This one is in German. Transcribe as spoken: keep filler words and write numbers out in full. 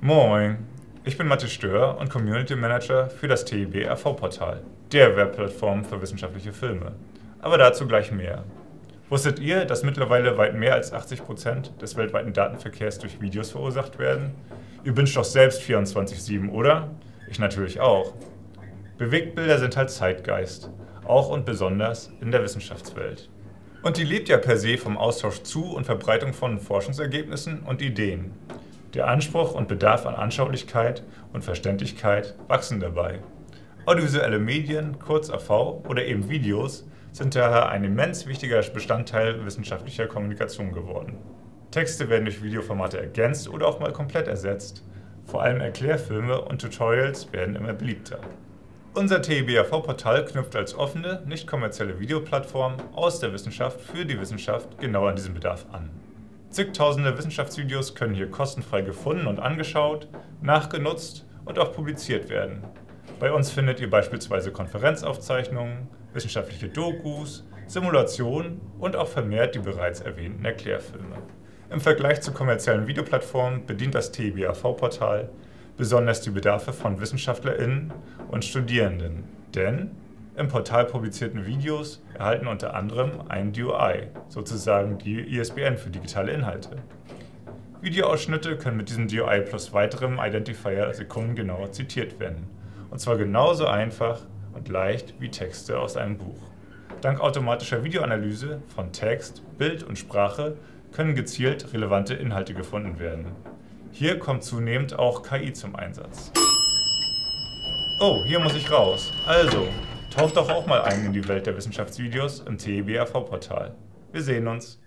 Moin, ich bin Matthias Stör und Community Manager für das T I B R V-Portal, der Webplattform für wissenschaftliche Filme. Aber dazu gleich mehr. Wusstet ihr, dass mittlerweile weit mehr als achtzig Prozent des weltweiten Datenverkehrs durch Videos verursacht werden? Ihr wünscht doch selbst vierundzwanzig sieben, oder? Ich natürlich auch. Bewegtbilder sind halt Zeitgeist, auch und besonders in der Wissenschaftswelt. Und die lebt ja per se vom Austausch zu und Verbreitung von Forschungsergebnissen und Ideen. Der Anspruch und Bedarf an Anschaulichkeit und Verständlichkeit wachsen dabei. Audiovisuelle Medien, kurz A V oder eben Videos, sind daher ein immens wichtiger Bestandteil wissenschaftlicher Kommunikation geworden. Texte werden durch Videoformate ergänzt oder auch mal komplett ersetzt. Vor allem Erklärfilme und Tutorials werden immer beliebter. Unser T I B R V-Portal knüpft als offene, nicht kommerzielle Videoplattform aus der Wissenschaft für die Wissenschaft genau an diesen Bedarf an. Zigtausende Wissenschaftsvideos können hier kostenfrei gefunden und angeschaut, nachgenutzt und auch publiziert werden. Bei uns findet ihr beispielsweise Konferenzaufzeichnungen, wissenschaftliche Dokus, Simulationen und auch vermehrt die bereits erwähnten Erklärfilme. Im Vergleich zu kommerziellen Videoplattformen bedient das T I B R V-Portal besonders die Bedarfe von WissenschaftlerInnen und Studierenden, denn im Portal publizierten Videos erhalten unter anderem einen D O I, sozusagen die I S B N für digitale Inhalte. Videoausschnitte können mit diesem D O I plus weiterem Identifier sekundengenau zitiert werden, und zwar genauso einfach und leicht wie Texte aus einem Buch. Dank automatischer Videoanalyse von Text, Bild und Sprache können gezielt relevante Inhalte gefunden werden. Hier kommt zunehmend auch K I zum Einsatz. Oh, hier muss ich raus. Also, taucht doch auch mal ein in die Welt der Wissenschaftsvideos im T I B R V-Portal. Wir sehen uns.